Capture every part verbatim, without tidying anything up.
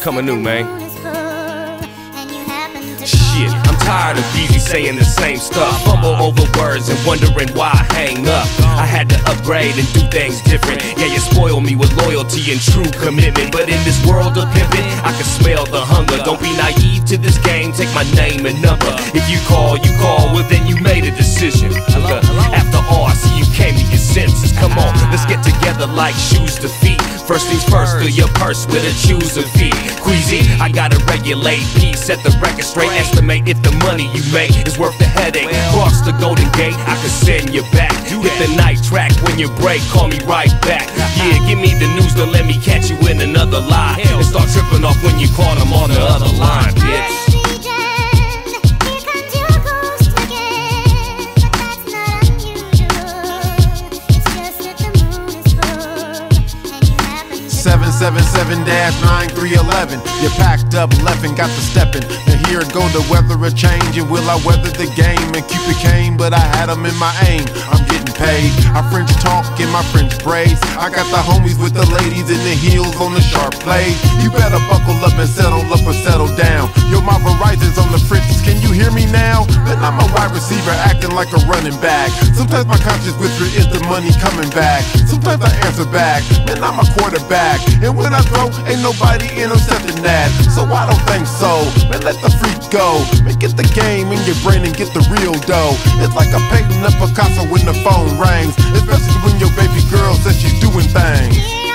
coming new, man. Shit, I'm tired of easy saying the same stuff. Fumble over words and wondering why I hang up. I had to upgrade and do things different. Yeah, you spoil me with loyalty and true commitment, but in this world of pimping, I can smell the hunger. Don't be naive to this game, take my name and number. If you call, you call, well then you made a decision. After all, I see you came to your senses. Come on, let's get together like shoes to feet. First things first, fill your purse with a choose a fee. Queasy, I gotta regulate peace, set the record straight. Estimate if the money you make is worth the headache. Cross the Golden Gate, I can send you back. Hit the night track when you break, call me right back. Yeah, give me the news, don't let me catch you in another lie. And start tripping off when you caught them on the other line, bitch. seven seven seven nine three one one. You packed up, left and got to stepping. And here go the weather a change. And will I weather the game? And Cupid came, but I had him in my aim. I'm getting paid. I French talk in my French braids. I got the homies with the ladies in the heels on the sharp blade. You better buckle up and settle up or settle down. Yo, my Verizon's on the fritz. Can you hear me now? Then I'm a wide receiver acting like a running back. Sometimes my conscious whisper is the money coming back. Sometimes I answer back. Man, I'm a quarterback. And when I throw, ain't nobody intercepting that. So I don't think so. Man, let the freak go. Man, get the game in your brain and get the real dough. It's like a painting of Picasso when the phone rings. Especially when your baby girl says she's doing things.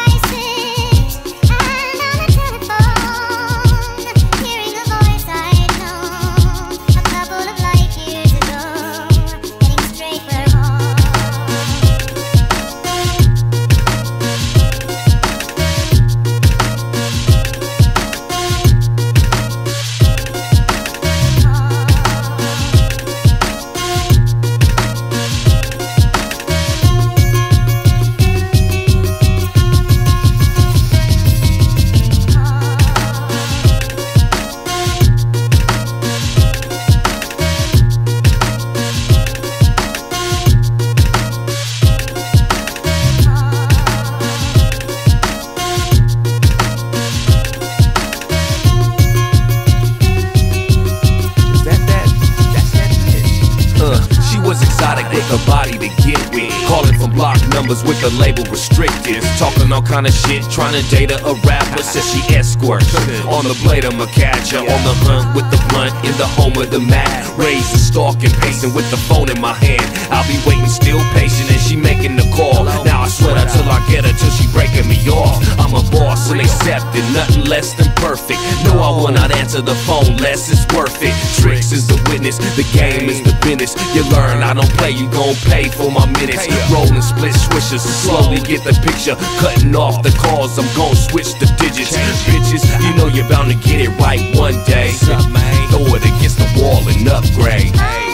With a body to get with, calling from block numbers with the label restricted. Talking all kind of shit, trying to date a rapper. Says she escort on the blade of my catcher. On the hunt with the blunt in the home of the mat. Raised and stalking, pacing with the phone in my hand. I'll be waiting, still patient, and she making the call. Now I sweat her till I get her, till she breaking me off. I'm a boss and accepted, nothing less than perfect. No, I will not answer the phone less it's worth it. Tricks is the witness, the game is the business. You learn, I don't play, you gon' pay for my minutes. Rolling split swishers, slowly get the picture. Cutting off the calls, I'm gon' switch the digits. Bitches, you know you're bound to get it right one day. Throw it against the wall and upgrade.